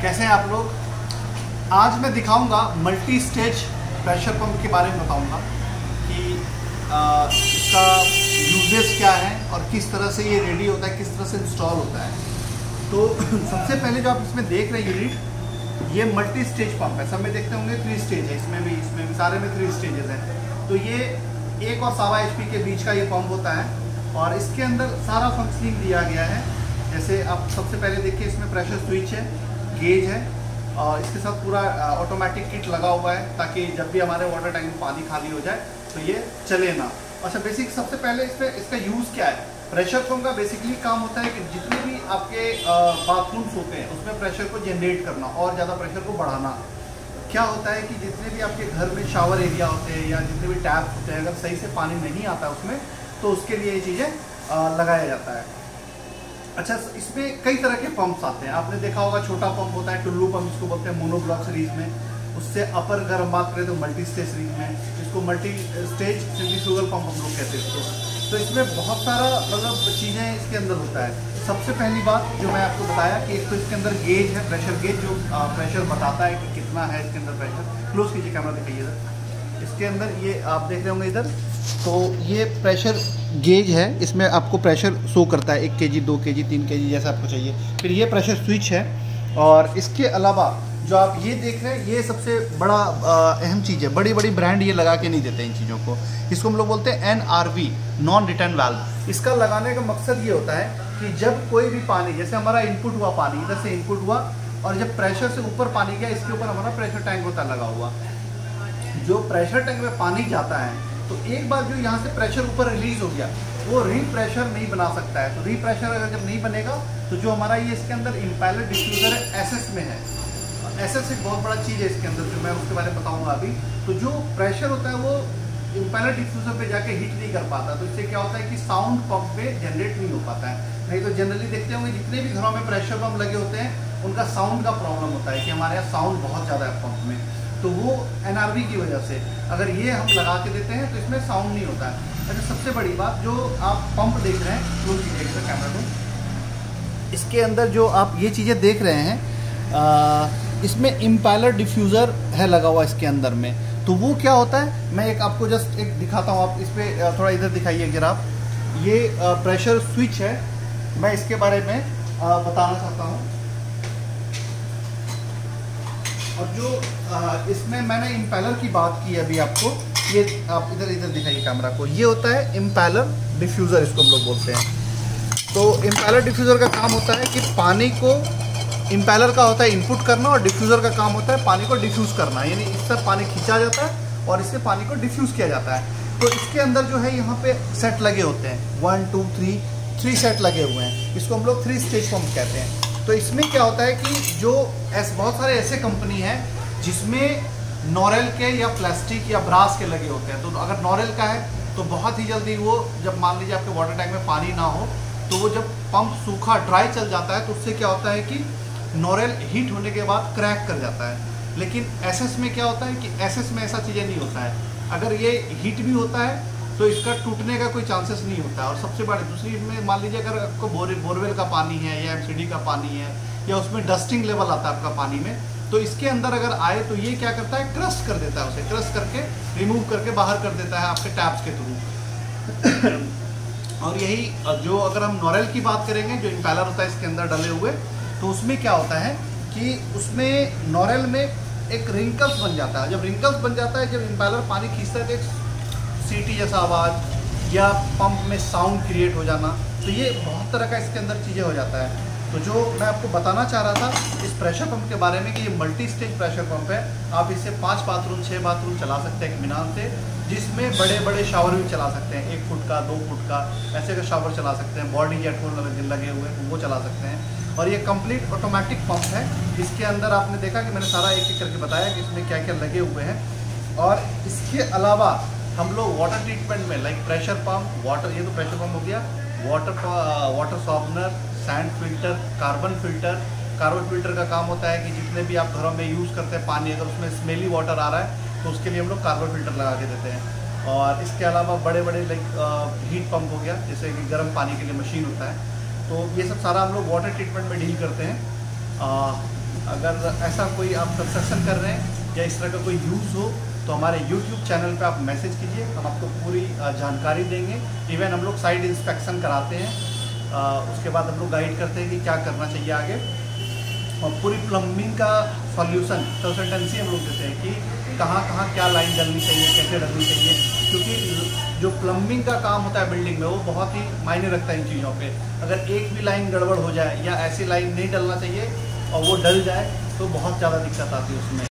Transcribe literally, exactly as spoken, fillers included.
कैसे हैं आप लोग। आज मैं दिखाऊंगा मल्टी स्टेज प्रेशर पंप के बारे में बताऊंगा कि आ, इसका यूजेस क्या है और किस तरह से ये रेडी होता है, किस तरह से इंस्टॉल होता है। तो सबसे पहले जो आप इसमें देख रहे हैं यूनिट, ये मल्टी स्टेज पंप है। सब में देखते होंगे थ्री स्टेज है, इसमें भी इसमें भी सारे में थ्री स्टेजेस हैं। तो ये एक और सवा एच पी के बीच का ये पंप होता है और इसके अंदर सारा फंक्शनिंग दिया गया है। जैसे आप सबसे पहले देखिए, इसमें प्रेशर स्विच है, गेज है और इसके साथ पूरा ऑटोमेटिक किट लगा हुआ है ताकि जब भी हमारे वाटर टैंक में पानी खाली हो जाए तो ये चले ना। अच्छा, बेसिक सबसे पहले इसमें इसका यूज़ क्या है। प्रेशर पंप का बेसिकली काम होता है कि जितने भी आपके बाथरूम्स होते हैं उसमें प्रेशर को जनरेट करना और ज़्यादा प्रेशर को बढ़ाना। क्या होता है कि जितने भी आपके घर में शावर एरिया होते हैं या जितने भी टैप होते हैं, अगर सही से पानी नहीं आता उसमें तो उसके लिए ये चीज़ें लगाया जाता है। अच्छा, इसमें कई तरह के पंप्स आते हैं। आपने देखा होगा छोटा पंप होता है, टुल्लू पंप इसको बोलते हैं मोनोब्लॉक सीरीज में। उससे अपर अगर हम बात करें तो मल्टी स्टेज सीरीज में, इसको मल्टी स्टेज सेंट्रीफ्यूगल पंप हम लोग कहते हैं इसको। तो इसमें बहुत सारा मतलब चीज़ें इसके अंदर होता है। सबसे पहली बात जो मैं आपको बताया कि एक तो इसके अंदर गेज है, प्रेशर गेज, जो प्रेशर बताता है कि कितना है इसके अंदर प्रेशर। क्लोज कीजिए कैमरा, दिखाइए इधर। इसके अंदर ये आप देख रहे होंगे इधर, तो ये प्रेशर गेज है। इसमें आपको प्रेशर शो करता है, एक केजी, दो केजी, तीन केजी जैसा आपको चाहिए। फिर ये प्रेशर स्विच है और इसके अलावा जो आप ये देख रहे हैं, ये सबसे बड़ा अहम चीज़ है। बड़ी बड़ी ब्रांड ये लगा के नहीं देते इन चीज़ों को। इसको हम लोग बोलते हैं N R V, non return valve. इसका लगाने का मकसद ये होता है कि जब कोई भी पानी, जैसे हमारा इनपुट हुआ पानी, इधर से इनपुट हुआ और जब प्रेशर से ऊपर पानी गया, इसके ऊपर हमारा प्रेशर टैंक होता है लगा हुआ। जो प्रेशर टैंक में पानी जाता है तो एक बार जो यहाँ से प्रेशर ऊपर रिलीज हो गया, वो री प्रेशर नहीं बना सकता है। तो री प्रेशर अगर जब नहीं बनेगा तो जो हमारा ये इसके अंदर इम्पैलर डिफ्यूज़र है, एसएस में है। एसएस एक बहुत बड़ा चीज़ है इसके अंदर, जो मैं उसके बारे में बताऊंगा अभी। तो जो प्रेशर होता है वो इम्पैलर डिफ्यूज़र पे जाके हीट नहीं कर पाता। तो इससे क्या होता है कि साउंड पंप पे जनरेट नहीं हो पाता है। नहीं तो जनरली देखते होंगे जितने भी घरों में प्रेशर पंप लगे होते हैं उनका साउंड का प्रॉब्लम होता है कि हमारे यहाँ साउंड बहुत ज़्यादा है पंप में। तो वो एनआरवी की वजह से अगर ये हम लगा के देते हैं तो इसमें साउंड नहीं होता है। अच्छा, सबसे बड़ी बात, जो आप पंप देख रहे हैं, क्लोज कीजिए कैमरा को। इसके अंदर जो आप ये चीज़ें देख रहे हैं, आ, इसमें इम्पैलर डिफ्यूज़र है लगा हुआ इसके अंदर में। तो वो क्या होता है, मैं एक आपको जस्ट एक दिखाता हूँ। आप इस पर थोड़ा इधर दिखाइए अगर आप। ये प्रेशर स्विच है, मैं इसके बारे में आ, बताना चाहता हूँ। और जो आ, इसमें मैंने इम्पैलर की बात की अभी आपको, ये आप इधर इधर दिखाइए कैमरा को। ये होता है इम्पैलर डिफ्यूज़र, इसको हम लोग बोलते हैं। तो इम्पैलर डिफ्यूज़र का काम होता है कि पानी को, इम्पैलर का होता है इनपुट करना और डिफ्यूज़र का काम होता है पानी को डिफ्यूज़ करना। यानी इससे पानी खींचा जाता है और इससे पानी को डिफ्यूज़ किया जाता है। तो इसके अंदर जो है यहाँ पे सेट लगे होते हैं, one two three three set लगे हुए हैं। इसको हम लोग थ्री स्टेज पंप कहते हैं। तो इसमें क्या होता है कि जो ऐसे बहुत सारे ऐसे कंपनी हैं जिसमें नॉरेल के या प्लास्टिक या ब्रास के लगे होते हैं। तो अगर नॉरेल का है तो बहुत ही जल्दी वो, जब मान लीजिए आपके वाटर टैंक में पानी ना हो तो वो जब पंप सूखा ड्राई चल जाता है तो उससे क्या होता है कि नॉरेल हीट होने के बाद क्रैक कर जाता है। लेकिन एसएस में क्या होता है कि एसएस में ऐसा चीज़ें नहीं होता है। अगर ये हीट भी होता है तो इसका टूटने का कोई चांसेस नहीं होता है। और सबसे बड़ी दूसरी में, मान लीजिए अगर आपको बोर बोरवेल का पानी है या एमसीडी का पानी है या उसमें डस्टिंग लेवल आता है आपका पानी में, तो इसके अंदर अगर आए तो ये क्या करता है, क्रश कर देता है, उसे क्रश करके रिमूव करके बाहर कर देता है आपके टैप्स के थ्रू। और यही जो अगर हम नॉरेल की बात करेंगे, जो इम्पैलर होता है इसके अंदर डले हुए, तो उसमें क्या होता है कि उसमें नॉरेल में एक रिंकल्स बन जाता है। जब रिंकल्स बन जाता है, जब इम्पैलर पानी खींचता है तो एक सीटी जैसा आवाज़ या पंप में साउंड क्रिएट हो जाना, तो ये बहुत तरह का इसके अंदर चीज़ें हो जाता है। तो जो मैं आपको बताना चाह रहा था इस प्रेशर पंप के बारे में कि ये मल्टी स्टेज प्रेशर पंप है। आप इससे पाँच बाथरूम छः बाथरूम चला सकते हैं इत्मीनान से, जिसमें बड़े बड़े शावर भी चला सकते हैं, एक फुट का, दो फुट का, ऐसे का शावर चला सकते हैं। बॉडी जेट होल लगे हुए हैं वो चला सकते हैं। और ये कंप्लीट ऑटोमेटिक पंप है। इसके अंदर आपने देखा कि मैंने सारा एक एक करके बताया कि इसमें क्या क्या लगे हुए हैं। और इसके अलावा हम लोग वाटर ट्रीटमेंट में, लाइक प्रेशर पंप, वाटर, ये तो प्रेशर पंप हो गया, water water softener, sand filter, carbon filter. Carbon filter का काम होता है कि जितने भी आप घरों में यूज़ करते हैं पानी, अगर उसमें स्मेली वाटर आ रहा है तो उसके लिए हम लोग कार्बन फिल्टर लगा के देते हैं। और इसके अलावा बड़े बड़े लाइक हीट पंप हो गया, जैसे कि गर्म पानी के लिए मशीन होता है। तो ये सब सारा हम लोग वाटर ट्रीटमेंट में डील करते हैं। आ, अगर ऐसा कोई आप कंस्ट्रक्शन कर रहे हैं या इस तरह का कोई यूज़ हो तो हमारे यूट्यूब चैनल पे आप मैसेज कीजिए, हम आपको पूरी जानकारी देंगे। इवन हम लोग साइट इंस्पेक्शन कराते हैं, उसके बाद हम लोग गाइड करते हैं कि क्या करना चाहिए आगे, और पूरी प्लम्बिंग का सॉल्यूशन कंसल्टेंसी हम लोग देते हैं कि कहाँ कहाँ क्या लाइन डलनी चाहिए, कैसे डलनी चाहिए, क्योंकि जो प्लम्बिंग का काम होता है बिल्डिंग में वो बहुत ही मायने रखता है इन चीज़ों पे। अगर एक भी लाइन गड़बड़ हो जाए या ऐसी लाइन नहीं डलना चाहिए और वो डल जाए तो बहुत ज़्यादा दिक्कत आती है उसमें।